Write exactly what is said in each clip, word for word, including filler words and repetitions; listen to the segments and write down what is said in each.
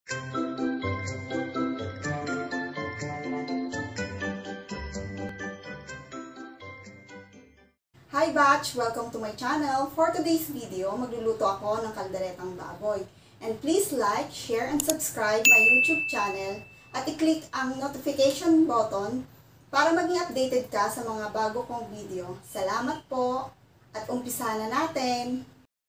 Hi batch! Welcome to my channel. For today's video, magluluto ako ng kalderetang baboy. And please like, share, and subscribe my YouTube channel at i-click ang notification button para maging updated ka sa mga bago kong video. Salamat po! At umpisa na natin!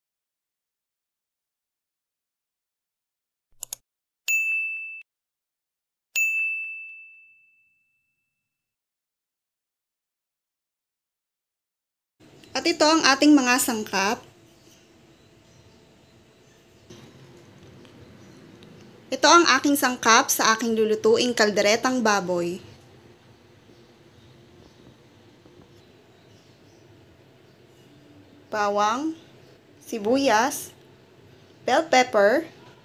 At ito ang ating mga sangkap. Ito ang aking sangkap sa aking lulutuing kalderetang baboy. Bawang, sibuyas, bell pepper,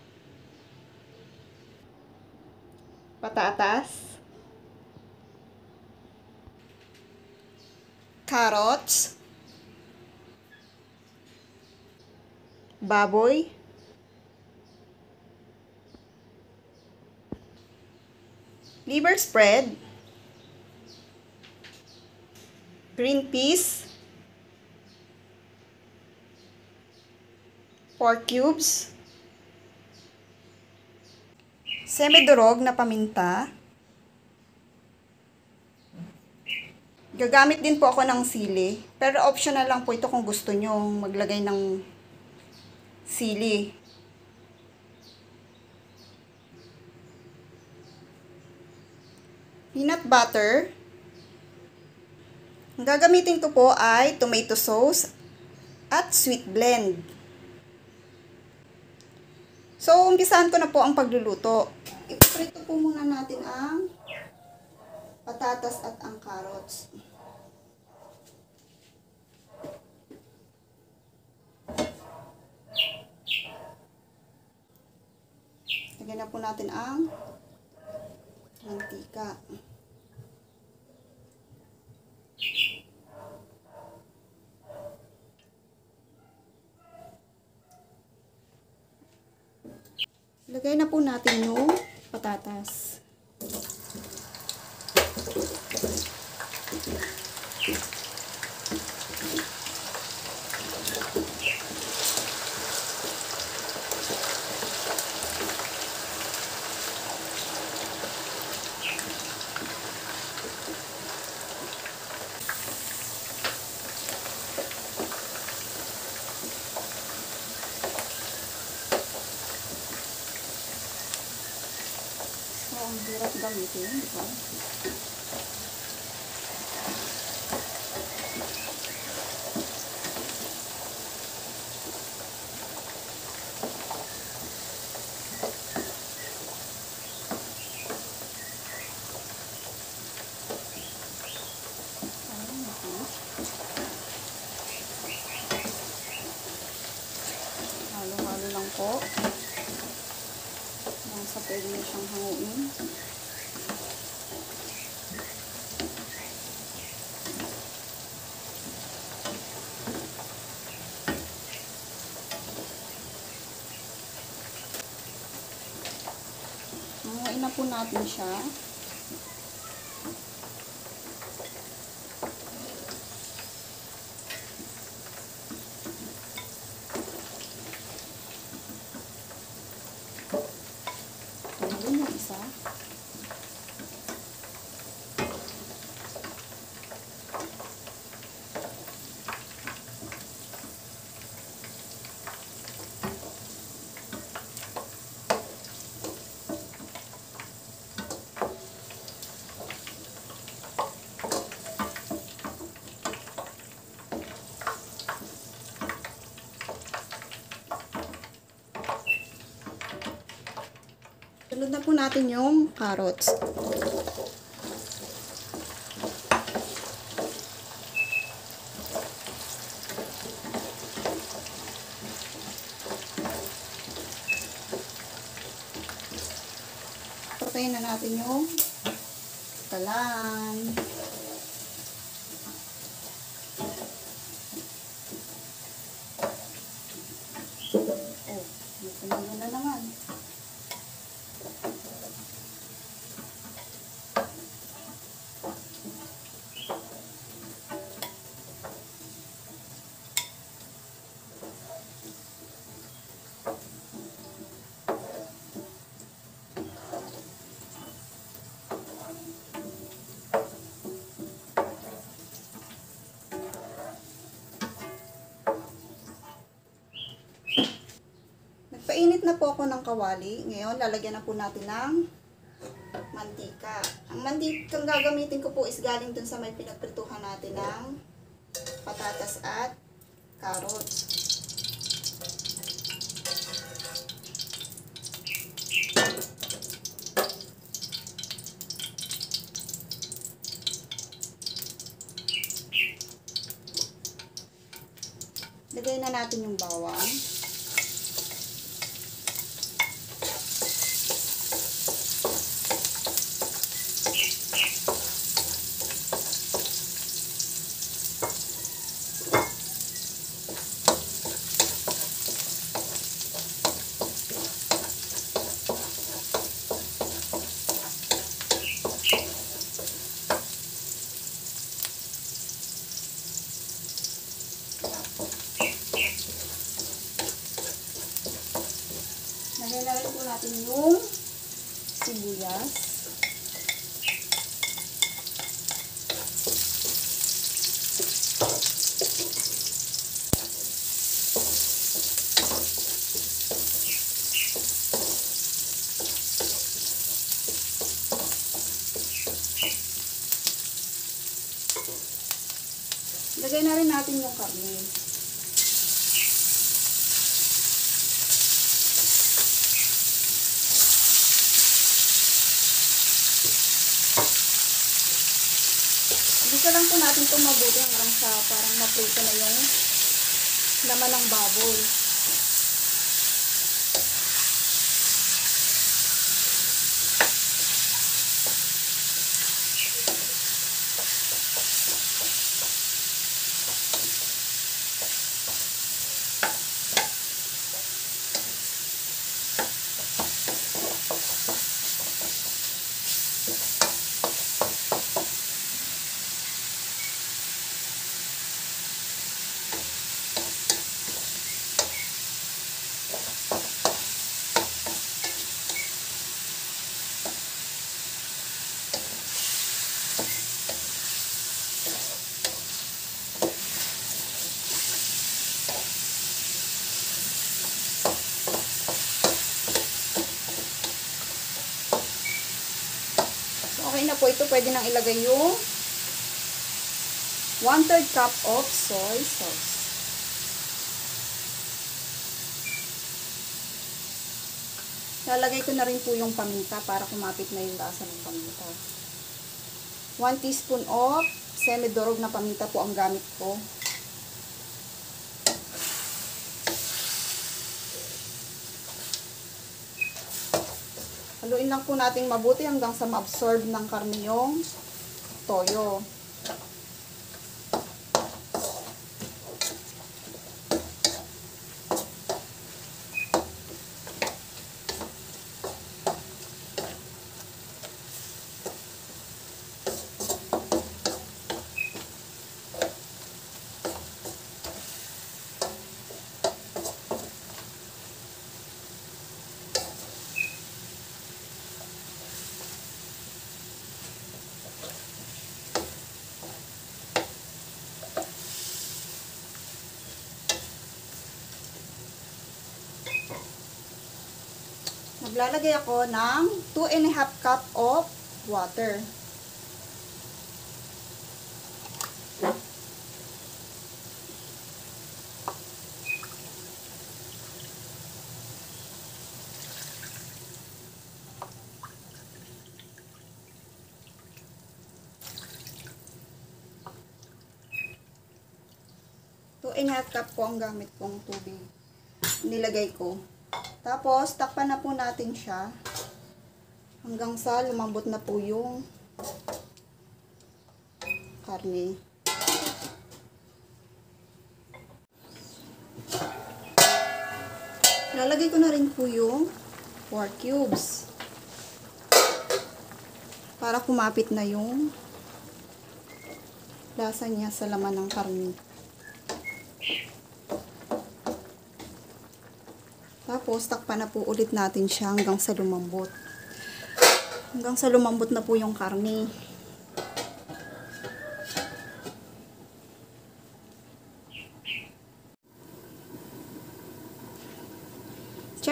patatas, carrots, baboy, liver spread, green peas, pork cubes, semidurog na paminta. Gagamit din po ako ng sili, pero optional lang po ito kung gusto nyo maglagay ng sili. Peanut butter. Ang gagamitin ko po ay tomato sauce at sweet blend. So, umpisahan ko na po ang pagluluto. Iprito po muna natin ang patatas at ang carrots. Lagyan na po natin ang mantika. Lagay na po natin yung patatas. So, ang hirap gamitin, di ba? Halo-halo lang po. Sa pwede na siyang hanguin. Hanguin na po natin siya. Isa. Sunod na po natin yung carrots. Patayin na natin yung kalan. Oh, may na naman. ako ng kawali. Ngayon, lalagyan na po natin ng mantika. Ang mantikang gagamitin ko po is galing dun sa may pinagprituhan natin ng patatas at carrots. Lagay na natin yung bawang. Lagay na rin po natin yung sibuyas. Lagay na rin natin yung karne. Gusto lang po natin itong mabuti hanggang sa parang maprito na yung laman ng baboy. Okay na po ito, pwede nang ilagay yung one third cup of soy sauce. Lalagay ko na rin po yung paminta para kumapit na yung lasa ng paminta. one teaspoon of semi-durog na paminta po ang gamit ko. Haluin lang po natin mabuti hanggang sa ma-absorb ng karne yung toyo. Maglalagay ako ng two and a half cup of water. two and a half cup po ang gamit kong tubig. Nilagay ko. Tapos, takpan na po natin siya hanggang sa lumambot na po yung karne. Lalagay ko na rin po yung pork cubes para kumapit na yung lasa niya sa laman ng karne. Tapos, takpan na po ulit natin siya hanggang sa lumambot. Hanggang sa lumambot na po yung karne.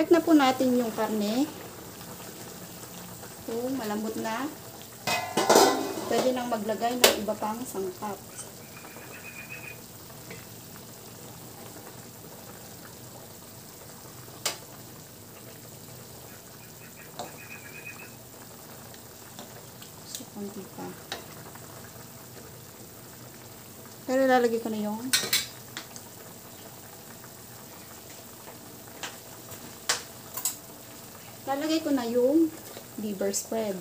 check na po natin yung karne. So, malambot na. Pwede nang maglagay ng iba pang sangkap. So, konti pa. Pero lalagay ko na yung lalagay ko na yung liver spread.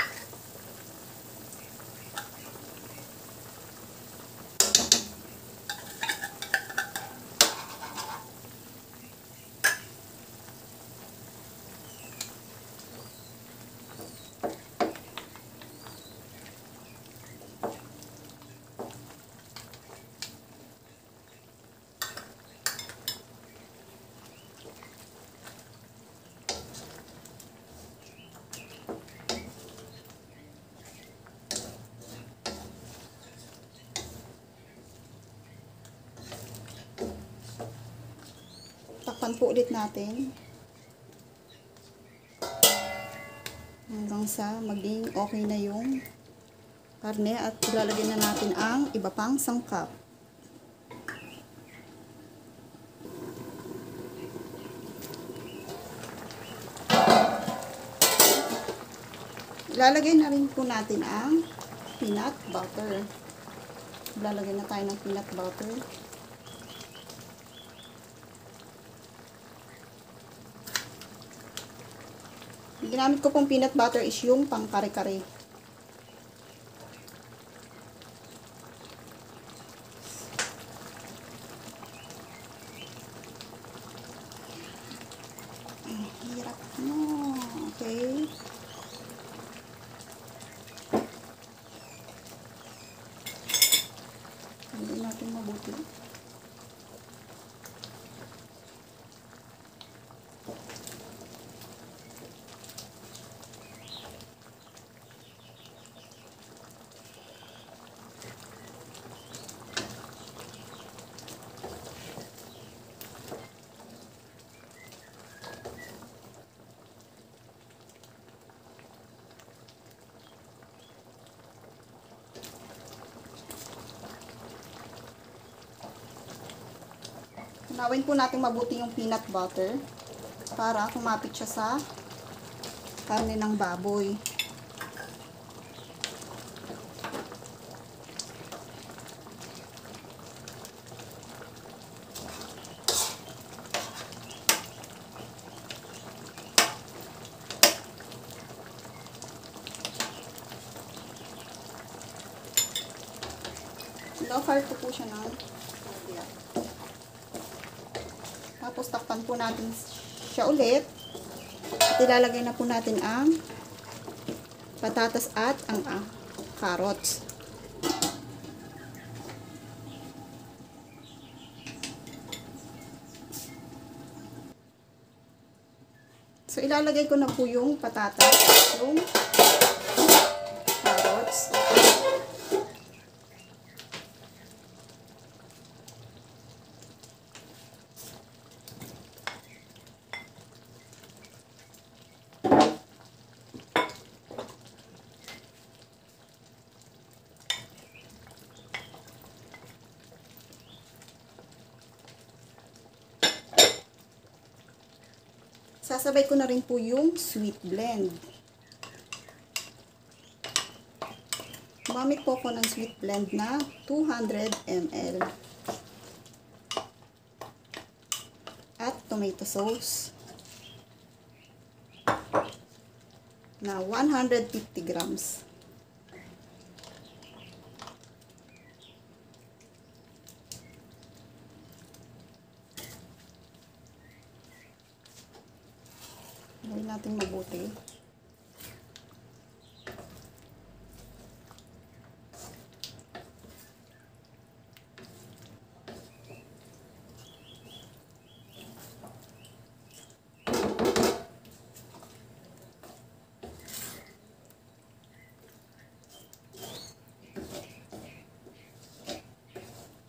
Takpan po ulit natin hanggang sa maging okay na yung karne at ilalagay na natin ang iba pang sangkap. Ilalagay na rin po natin ang peanut butter. Ilalagay na tayo ng peanut butter. Ginamit ko pong peanut butter is yung pang kare-kare. Ang hirap mo. Okay. Hindi natin mabuti. Tunawin po natin mabuti yung peanut butter para kumapit siya sa karne ng baboy. Low fire ko po siya ng tapos takpan po natin siya ulit at ilalagay na po natin ang patatas at ang ah, carrots. So ilalagay ko na po yung patatas, yung carrots. Sasabay ko na rin po yung sweet blend. Gumamit po ako ng sweet blend na two hundred milliliters. At tomato sauce na one hundred fifty grams. Gawin natin mabuti.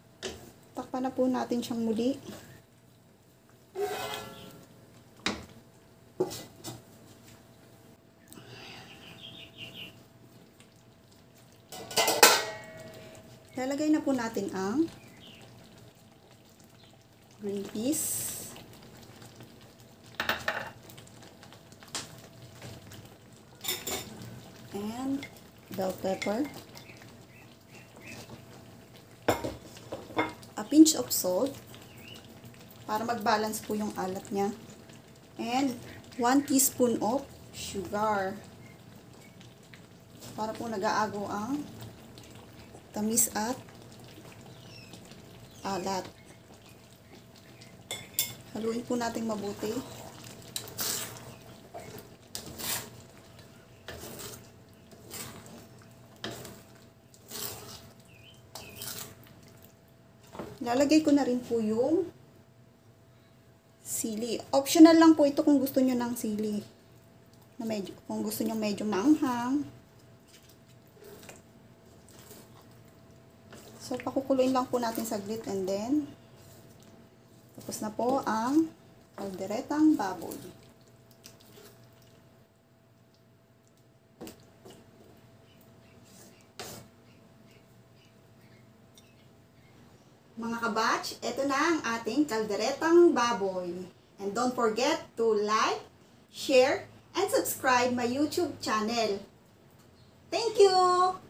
Takpan na po natin siyang muli. Lalagay na po natin ang green peas. And bell pepper. A pinch of salt para mag-balance po yung alat niya. And one teaspoon of sugar. Para po nag-aago ang tamis at alat. Haluin po natin mabuti. Lalagay ko na rin po yung sili. Optional lang po ito kung gusto nyo ng sili. Na medyo, kung gusto nyo medyo manghang. So, pakukuluin lang po natin saglit and then tapos na po ang kalderetang baboy. Mga kabatch, ito na ang ating kalderetang baboy. And don't forget to like, share, and subscribe my YouTube channel. Thank you!